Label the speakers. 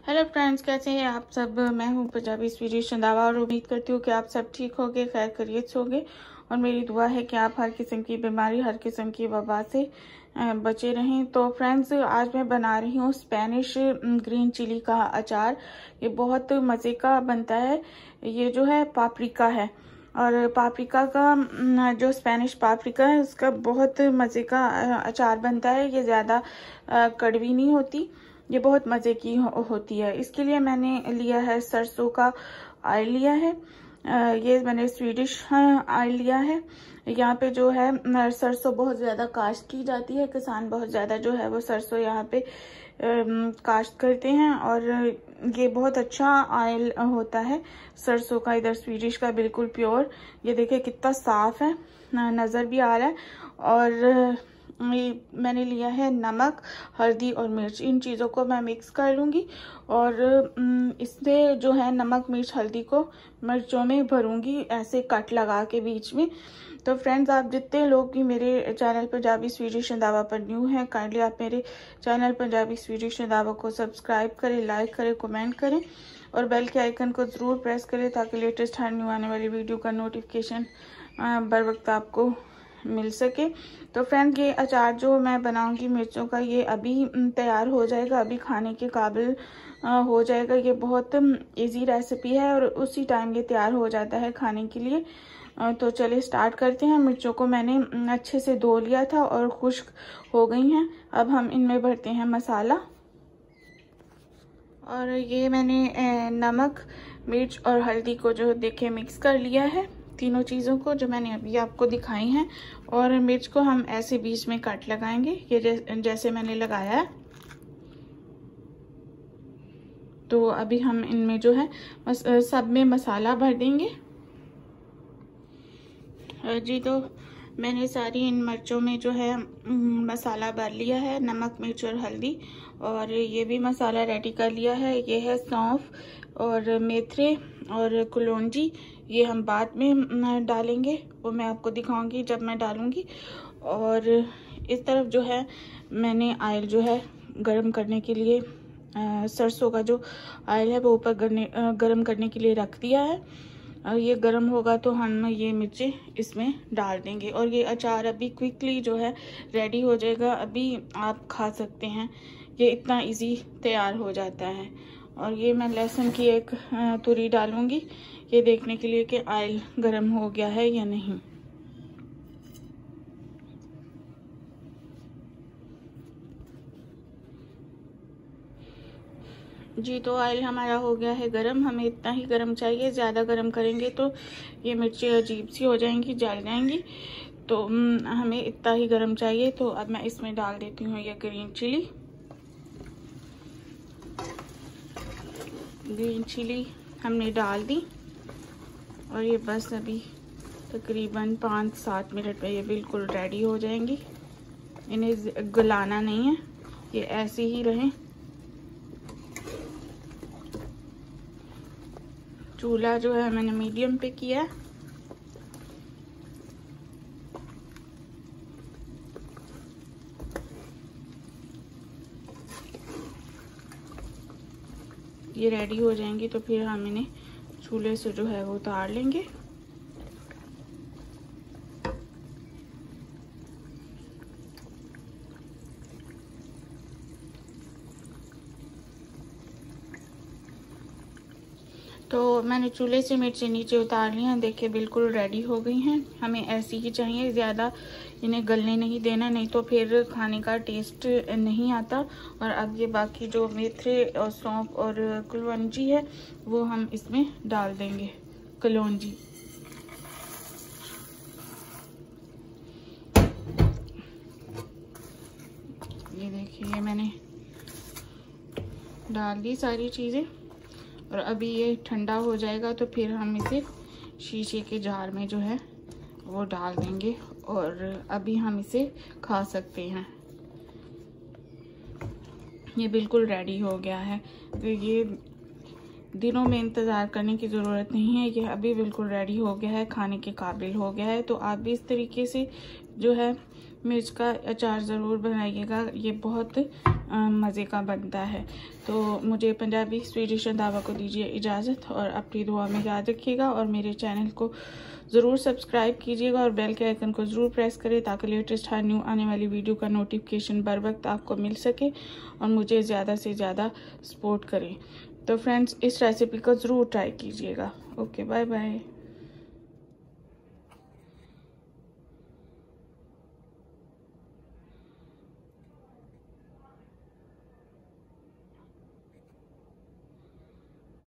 Speaker 1: Hello friends, कैसे हैं आप सब। मैं हूं पंजाबी स्वीटी रंधावा और उम्मीद करती हूँ कि आप सब ठीक होंगे, खैर खैरियत से होंगे। और मेरी दुआ है कि आप हर किस्म की बीमारी, हर किस्म की वबा से बचे रहें। तो फ्रेंड्स, आज मैं बना रही हूँ स्पेनिश ग्रीन चिली का अचार। ये बहुत मज़े का बनता है। ये जो है पापरिका है, और पापरिका का जो स्पेनिश पापरिका है उसका बहुत मज़े का अचार बनता है। ये ज़्यादा कड़वी नहीं होती, ये बहुत मज़े की होती है। इसके लिए मैंने लिया है सरसों का ऑयल लिया है। ये मैंने स्वीडिश ऑयल लिया है। यहाँ पे जो है सरसों बहुत ज़्यादा काश्त की जाती है, किसान बहुत ज़्यादा जो है वो सरसों यहाँ पे काश्त करते हैं, और ये बहुत अच्छा ऑयल होता है सरसों का, इधर स्वीडिश का, बिल्कुल प्योर। ये देखिए कितना साफ है, नज़र भी आ रहा है। और मैंने लिया है नमक, हल्दी और मिर्च। इन चीज़ों को मैं मिक्स कर लूँगी और इससे जो है नमक, मिर्च, हल्दी को मिर्चों में भरूँगी ऐसे कट लगा के बीच में। तो फ्रेंड्स, आप जितने लोग भी मेरे चैनल पंजाबी स्वीटी रंधावा पर न्यू हैं, काइंडली आप मेरे चैनल पंजाबी स्वीटी रंधावा को सब्सक्राइब करें, लाइक करें, कमेंट करें और बेल के आइकन को ज़रूर प्रेस करें ताकि लेटेस्ट हर न्यू आने वाली वीडियो का नोटिफिकेशन बर वक्त आपको मिल सके। तो फ्रेंड, ये अचार जो मैं बनाऊंगी मिर्चों का, ये अभी तैयार हो जाएगा, अभी खाने के काबिल हो जाएगा। ये बहुत इजी रेसिपी है और उसी टाइम ये तैयार हो जाता है खाने के लिए। तो चलिए स्टार्ट करते हैं। मिर्चों को मैंने अच्छे से धो लिया था और खुश्क हो गई हैं। अब हम इनमें भरते हैं मसाला। और ये मैंने नमक, मिर्च और हल्दी को जो देखे मिक्स कर लिया है, तीनों चीज़ों को जो मैंने अभी आपको दिखाई हैं। और मिर्च को हम ऐसे बीच में कट लगाएंगे, ये जैसे मैंने लगाया है। तो अभी हम इनमें जो है सब में मसाला भर देंगे जी। तो मैंने सारी इन मिर्चों में जो है मसाला भर लिया है, नमक, मिर्च और हल्दी। और ये भी मसाला रेडी कर लिया है। ये है सौंफ और मेथरे और कलौंजी। ये हम बाद में डालेंगे, वो मैं आपको दिखाऊंगी जब मैं डालूंगी। और इस तरफ जो है मैंने ऑयल जो है गरम करने के लिए सरसों का जो ऑयल है वो ऊपर गरम करने के लिए रख दिया है। और ये गरम होगा तो हम ये मिर्चें इसमें डाल देंगे और ये अचार अभी क्विकली जो है रेडी हो जाएगा। अभी आप खा सकते हैं, ये इतना इजी तैयार हो जाता है। और ये मैं लहसुन की एक तुरी डालूंगी, ये देखने के लिए कि ऑयल गरम हो गया है या नहीं। जी, तो ऑयल हमारा हो गया है गरम। हमें इतना ही गरम चाहिए, ज़्यादा गरम करेंगे तो ये मिर्ची अजीब सी हो जाएंगी, जल जाएंगी। तो हमें इतना ही गरम चाहिए। तो अब मैं इसमें डाल देती हूँ ये ग्रीन चिली हमने डाल दी। और ये बस अभी तकरीबन 5-7 मिनट में ये बिल्कुल रेडी हो जाएंगी। इन्हें गलाना नहीं है, ये ऐसे ही रहें। चूल्हा जो है मैंने मीडियम पे किया। ये रेडी हो जाएंगी तो फिर हम इन्हें चूल्हे से जो है वो उतार लेंगे। तो मैंने चूल्हे से मिर्ची नीचे उतार ली हैं, देखिए बिल्कुल रेडी हो गई हैं। हमें ऐसी ही चाहिए, ज़्यादा इन्हें गलने नहीं देना, नहीं तो फिर खाने का टेस्ट नहीं आता। और अब ये बाकी जो मेथरे और सौंफ और कलौंजी है वो हम इसमें डाल देंगे। कलौंजी ये देखिए, ये मैंने डाल दी सारी चीज़ें। और अभी ये ठंडा हो जाएगा तो फिर हम इसे शीशे के जार में जो है वो डाल देंगे और अभी हम इसे खा सकते हैं। ये बिल्कुल रेडी हो गया है, तो ये दिनों में इंतज़ार करने की ज़रूरत नहीं है। ये अभी बिल्कुल रेडी हो गया है, खाने के काबिल हो गया है। तो आप भी इस तरीके से जो है मिर्च का अचार ज़रूर बनाइएगा। ये बहुत मज़े का बनता है। तो मुझे पंजाबी स्वीडिश रंधावा को दीजिए इजाज़त और अपनी दुआ में याद रखिएगा और मेरे चैनल को ज़रूर सब्सक्राइब कीजिएगा और बेल के आइकन को ज़रूर प्रेस करें ताकि लेटेस्ट हर न्यू आने वाली वीडियो का नोटिफिकेशन बर वक्त आपको मिल सके और मुझे ज़्यादा से ज़्यादा सपोर्ट करें। तो फ्रेंड्स, इस रेसिपी को ज़रूर ट्राई कीजिएगा। Okay, bye bye.